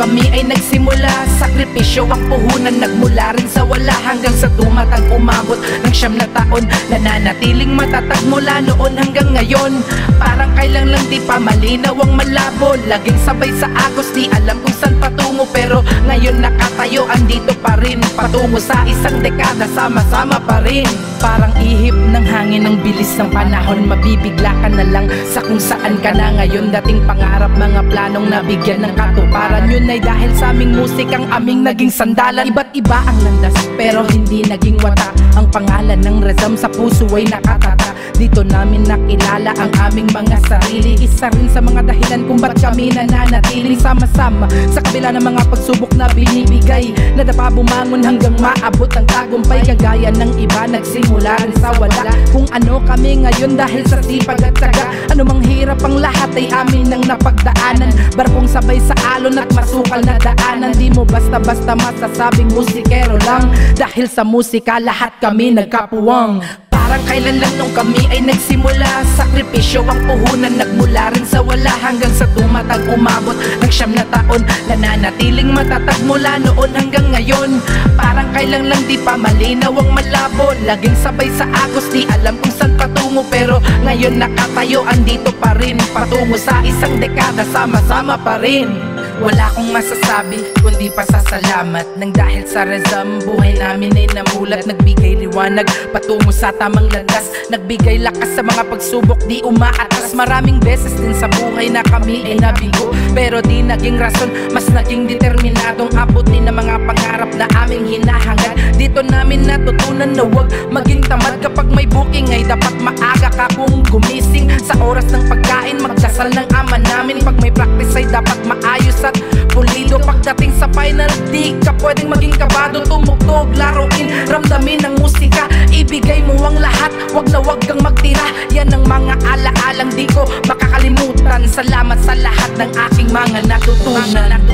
kami ay nagsimula, sakripisyo ang puhunan, nagmula rin sa wala hanggang sa tumatag umabot ng 9 na taon. Nananatiling matatag mula noon hanggang ngayon, parang kailan lang di pa malinaw ang malabo. Laging sabay sa agos, di alam kung saan patungo, pero ngayon nakatayo, andito pa rin, patungo sa isang dekada, sama-sama pa rin. Parang ihip ng hangin, ang bilis ng panahon, mabibigla ka na lang sa kung saan ka na ngayon. Dating pangarap, mga planong nabigyan ng katuparan, yun ay dahil sa aming musikang aming naging sandalan. Iba't iba ang landas, pero hindi naging wata. Ang pangalan ng Razam sa puso ay nakatata. Dito namin nakilala ang aming mga sarili. Isa rin sa mga dahilan kung ba't kami nananatiling sama-sama sa kabila ng mga pagsubok na binibigay. Nadapa bumangon hanggang maabot ang tagumpay. Kagaya ng iba, nagsimula rin sa wala. Kung ano kami ngayon dahil sa sipag at tsaga. Anumang hirap ang lahat ay amin nang napagdaanan. Barkong sabay sa alon at masukal na daanan. Di mo basta-basta masasabing musikero lang, dahil sa musika lahat kami nagkapuwang. Parang kailan lang nung kami ay nagsimula, sakripisyo ang puhunan, nagmula rin sa wala hanggang sa tumatag umabot ng 9 na taon. Nananatiling matatag mula noon hanggang ngayon, parang kailan lang di pa malinaw ang malabo. Laging sabay sa agos, di alam kung saan patungo, pero ngayon nakatayo, andito pa rin, patungo sa isang dekada, sama-sama pa rin. Wala akong masasabi kundi pasasalamat, nang dahil sa Razam buhay namin ay namulat. Nagbigay liwanag patungo sa tamang landas, nagbigay lakas sa mga pagsubok di umaatas. Maraming beses din sa buhay na kami ay nabigo, pero di naging rason, mas naging determinadong abutin ang mga pangarap na aming hinahangad. Dito namin natutunan na huwag maging tamad. Kapag may booking ay dapat maaga ka kung gumising. Sa oras ng pagkain magdasal ng ama namin. Pag may practice ay dapat maayos at pulido. Pagdating sa final, di ka pwedeng maging kabado. Tumugtog, laruin, ramdamin ang musika, ibigay mo ang lahat, wag na wag kang magtira. Yan ang mga alaalang di ko makakalimutan. Salamat sa lahat ng aking mga natutunan.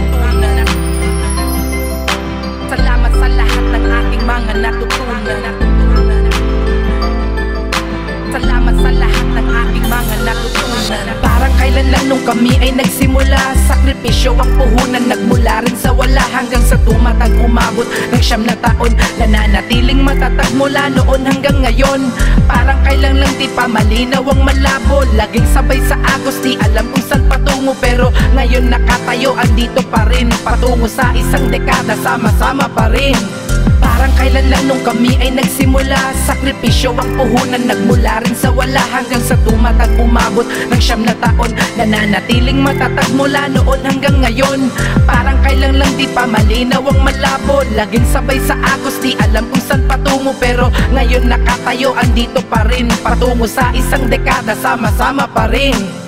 Salamat sa lahat ng aking mga natutunan. Salamat sa lahat ng aking mga natutunan. Parang kailan lang nung kami ay nagsimula, sakripisyo ang puhunan, nagmula rin sa wala hanggang sa tumatag umabot ng 9 na taon. Nananatiling matatag mula noon hanggang ngayon, parang kailan lang di pa malinaw ang malabo. Laging sabay sa agos, di alam kung saan patungo, pero ngayon nakatayo, andito pa rin, patungo sa isang dekada, sama-sama pa rin. Parang kailan lang nung kami ay nagsimula, sakripisyo ang puhunan, nagmula rin sa wala hanggang sa tumatag umabot ng 9 na taon. Nananatiling matatag mula noon hanggang ngayon, parang kailan lang di pa malinaw ang malabo. Laging sabay sa agos, di alam kung saan patungo, pero ngayon nakatayo, andito pa rin, patungo sa isang dekada, sama-sama pa rin.